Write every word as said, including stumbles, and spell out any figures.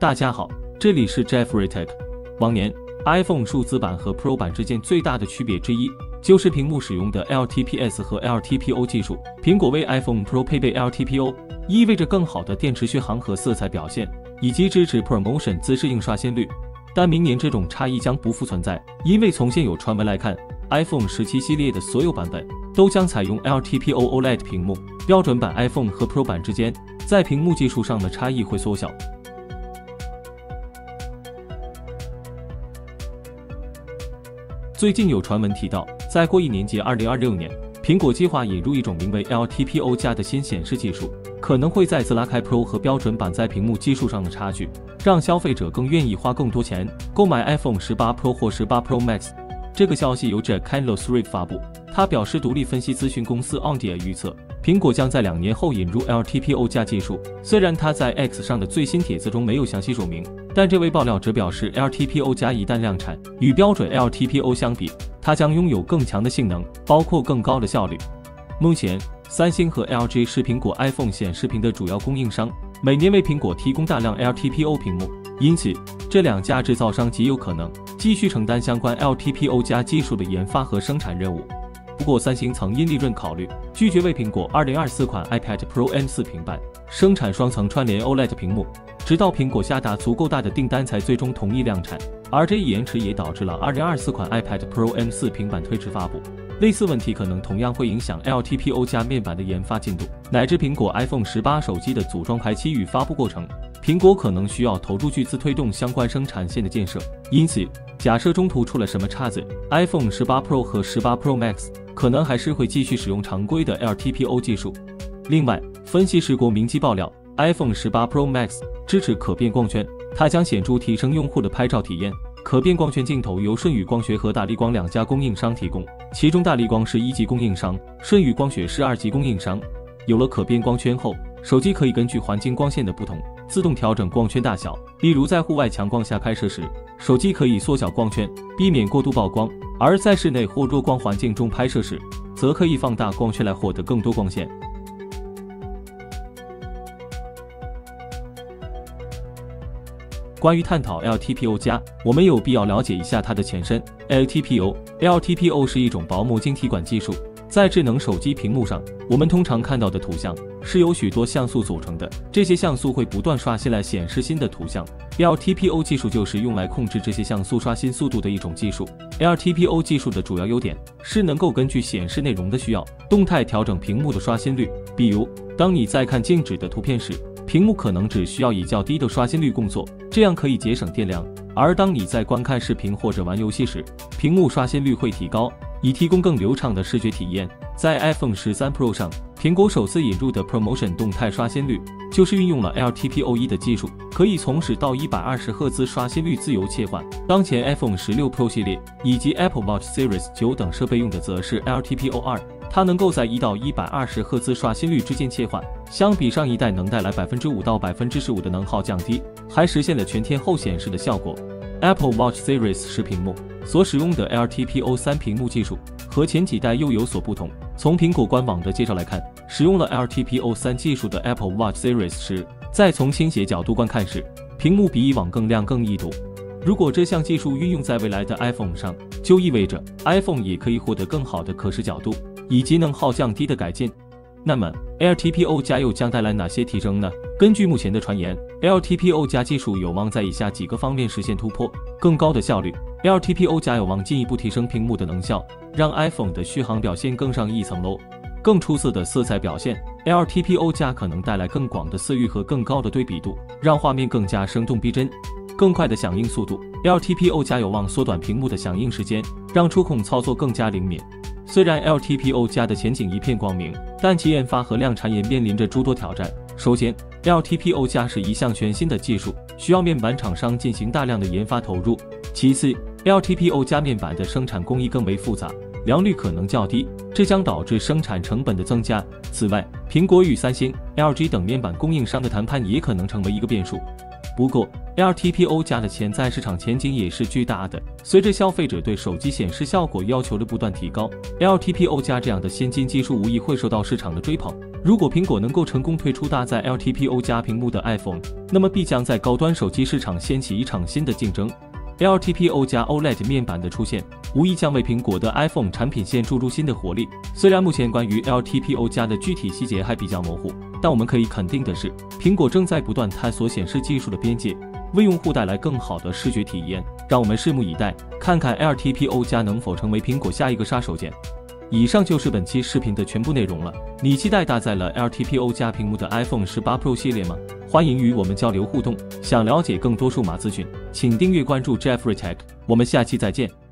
大家好，这里是 Jeffrey Tech。往年 iPhone 数字版和 Pro 版之间最大的区别之一，就是屏幕使用的 L T P S 和 L T P O 技术。苹果为 iPhone Pro 配备 L T P O， 意味着更好的电池续航和色彩表现，以及支持 ProMotion 自适应刷新率。但明年这种差异将不复存在，因为从现有传闻来看 ，iPhone 十七系列的所有版本都将采用 L T P O O L E D 屏幕。标准版 iPhone 和 Pro 版之间在屏幕技术上的差异会缩小。最近有传闻提到，再过一年即二零二六年，苹果计划引入一种名为 L T P O 加的新显示技术，可能会再次拉开 Pro 和标准版在屏幕技术上的差距，让消费者更愿意花更多钱购买 iPhone 十八 Pro 或十八 Pro Max。这个消息由 Jack Candle 发布，他表示，独立分析咨询公司 Omdia 预测，苹果将在两年后引入 L T P O 加技术。虽然他在 X 上的最新帖子中没有详细说明，但这位爆料者表示 ，L T P O 加一旦量产，与标准 L T P O 相比，它将拥有更强的性能，包括更高的效率。目前，三星和 L G 是苹果 iPhone 显示屏的主要供应商，每年为苹果提供大量 L T P O 屏幕，因此这两家制造商极有可能继续承担相关 L T P O 加技术的研发和生产任务。不过，三星曾因利润考虑，拒绝为苹果二零二四款 iPad Pro M 四 平板生产双层串联 O L E D 屏幕，直到苹果下达足够大的订单才最终同意量产。而这一延迟也导致了二零二四款 iPad Pro M 四 平板推迟发布。类似问题可能同样会影响 L T P O 加面板的研发进度，乃至苹果 iPhone 十八手机的组装排期与发布过程。苹果可能需要投入巨资推动相关生产线的建设，因此，假设中途出了什么岔子 ，iPhone 十八 Pro 和十八 Pro Max 可能还是会继续使用常规的 L T P O 技术。另外，分析师国明基爆料 ，iPhone 十八 Pro Max 支持可变光圈，它将显著提升用户的拍照体验。可变光圈镜头由舜宇光学和大立光两家供应商提供，其中大立光是一级供应商，舜宇光学是二级供应商。有了可变光圈后，手机可以根据环境光线的不同，自动调整光圈大小。例如在户外强光下拍摄时，手机可以缩小光圈，避免过度曝光；而在室内或弱光环境中拍摄时，则可以放大光圈来获得更多光线。关于探讨 L T P O 加，我们有必要了解一下它的前身 L T P O。L T P O 是一种薄膜晶体管技术，在智能手机屏幕上，我们通常看到的图像是由许多像素组成的，这些像素会不断刷新来显示新的图像。L T P O 技术就是用来控制这些像素刷新速度的一种技术。L T P O 技术的主要优点是能够根据显示内容的需要，动态调整屏幕的刷新率。比如，当你在看静止的图片时，屏幕可能只需要以较低的刷新率工作，这样可以节省电量；而当你在观看视频或者玩游戏时，屏幕刷新率会提高，以提供更流畅的视觉体验。在 iPhone 十三 Pro 上，苹果首次引入的 ProMotion 动态刷新率就是运用了 L T P O 一的技术，可以从十到一百二十赫兹刷新率自由切换。当前 iPhone 十六 Pro 系列以及 Apple Watch Series 九等设备用的则是 L T P O 二，它能够在一到一百二十赫兹刷新率之间切换，相比上一代能带来 百分之五到百分之十五 的能耗降低，还实现了全天候显示的效果。Apple Watch Series 十屏幕所使用的 L T P O 三屏幕技术和前几代又有所不同。从苹果官网的介绍来看，使用了 L T P O 三技术的 Apple Watch Series 十，再从倾斜角度观看时，屏幕比以往更亮更易读。如果这项技术运用在未来的 iPhone 上，就意味着 iPhone 也可以获得更好的可视角度以及能耗降低的改进。那么 L T P O 加又将带来哪些提升呢？根据目前的传言 ，L T P O 加技术有望在以下几个方面实现突破：更高的效率 ，L T P O 加有望进一步提升屏幕的能效，让 iPhone 的续航表现更上一层楼；更出色的色彩表现 ，L T P O 加可能带来更广的色域和更高的对比度，让画面更加生动逼真；更快的响应速度 ，L T P O 加有望缩短屏幕的响应时间，让触控操作更加灵敏。虽然 L T P O 加的前景一片光明，但其研发和量产也面临着诸多挑战。首先 ，L T P O 加是一项全新的技术，需要面板厂商进行大量的研发投入。其次 ，L T P O 加面板的生产工艺更为复杂，良率可能较低，这将导致生产成本的增加。此外，苹果与三星、L G 等面板供应商的谈判也可能成为一个变数。 不过 L T P O 加的潜在市场前景也是巨大的。随着消费者对手机显示效果要求的不断提高 ，L T P O 加这样的先进技术无疑会受到市场的追捧。如果苹果能够成功推出搭载 L T P O 加屏幕的 iPhone， 那么必将在高端手机市场掀起一场新的竞争。L T P O 加 O L E D 面板的出现，无疑将为苹果的 iPhone 产品线注入新的活力。虽然目前关于 L T P O 加的具体细节还比较模糊，但我们可以肯定的是，苹果正在不断探索显示技术的边界，为用户带来更好的视觉体验。让我们拭目以待，看看 L T P O 加能否成为苹果下一个杀手锏。以上就是本期视频的全部内容了。你期待搭载了 L T P O 加屏幕的 iPhone 十八 Pro 系列吗？欢迎与我们交流互动。想了解更多数码资讯，请订阅关注 Jeffrey Tech。我们下期再见。